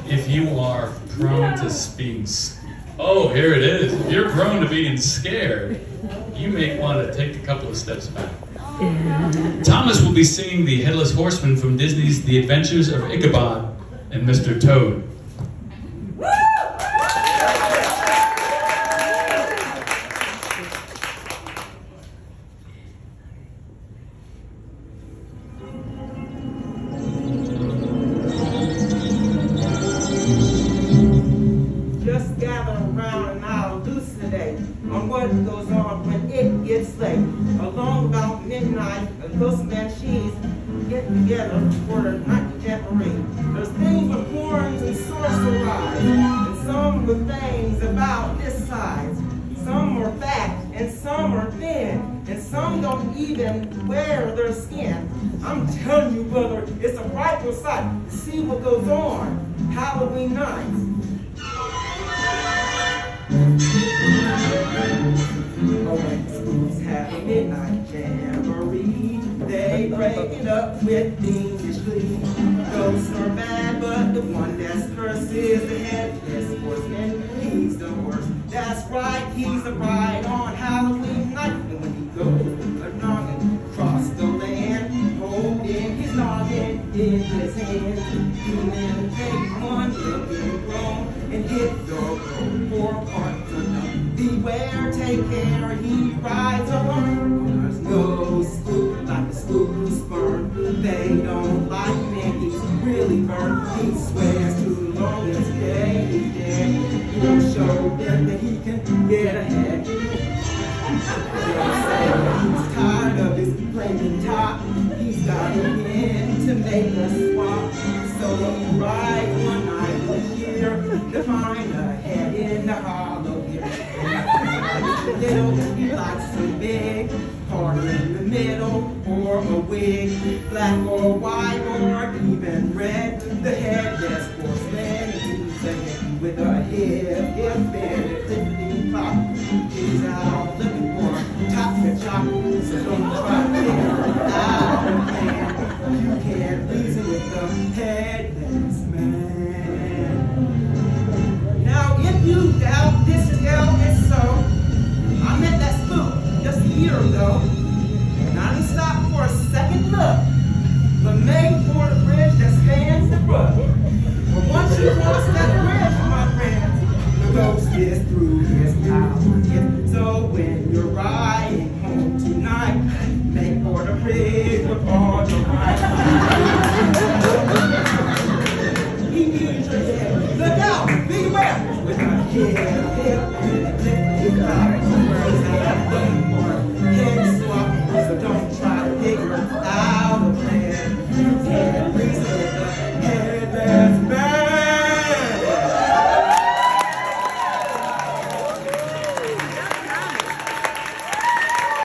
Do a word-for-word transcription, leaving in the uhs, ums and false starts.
if you are prone to being, oh, here it is. If you're prone to being scared, you may want to take a couple of steps back. Thomas will be singing the Headless Horseman from Disney's The Adventures of Ichabod and Mister Toad. Just gather around and I'll elucidate on what goes on when it gets late. Along about midnight, a postman she's getting together for a night jamboree. There's things with horns and sorcery, and some with things about this size. Some are fat and some are thin, and some don't even wear their skin. I'm telling you, brother, it's a frightful sight to see what goes on Halloween night. Oh, when the schools have a midnight jamboree, they break it up with English glee. Ghosts are bad, but the one that's cursed is the Headless Horseman. He's the worst. That's right, he's the bride on Halloween night. And when he goes a-noggin' across the land, holding his noggin in his hand, he will take one look and groan and hit the road for part to know. Beware, take care, he rides alone. There's no spook like a spook spurn. They don't like him, he's really burned. He swears too long as day is dead. He'll show them that he can get ahead. They'll say he's tired of his flaming top. He's got a win to make us swap. So he rides one night this year to find a head in the hollow here. Little, he likes a big, harder in the middle, or a wig, black or white, or even red. The Headless Horseman, he's a head with a hip, hip bend, clippity pop. He's out looking for top to chop, so don't try to figure it out, man. You can't reason with the Headless Man. Now, if you doubt this tale is so, I met that spook just a year ago, and I didn't stop for a second look, but made for the bridge that spans the brook. But once you cross that bridge, my friends, the ghost is through his power. So when you're riding home tonight, make for the bridge with all your might. He needs your head. Look out, beware, with a hip, hip,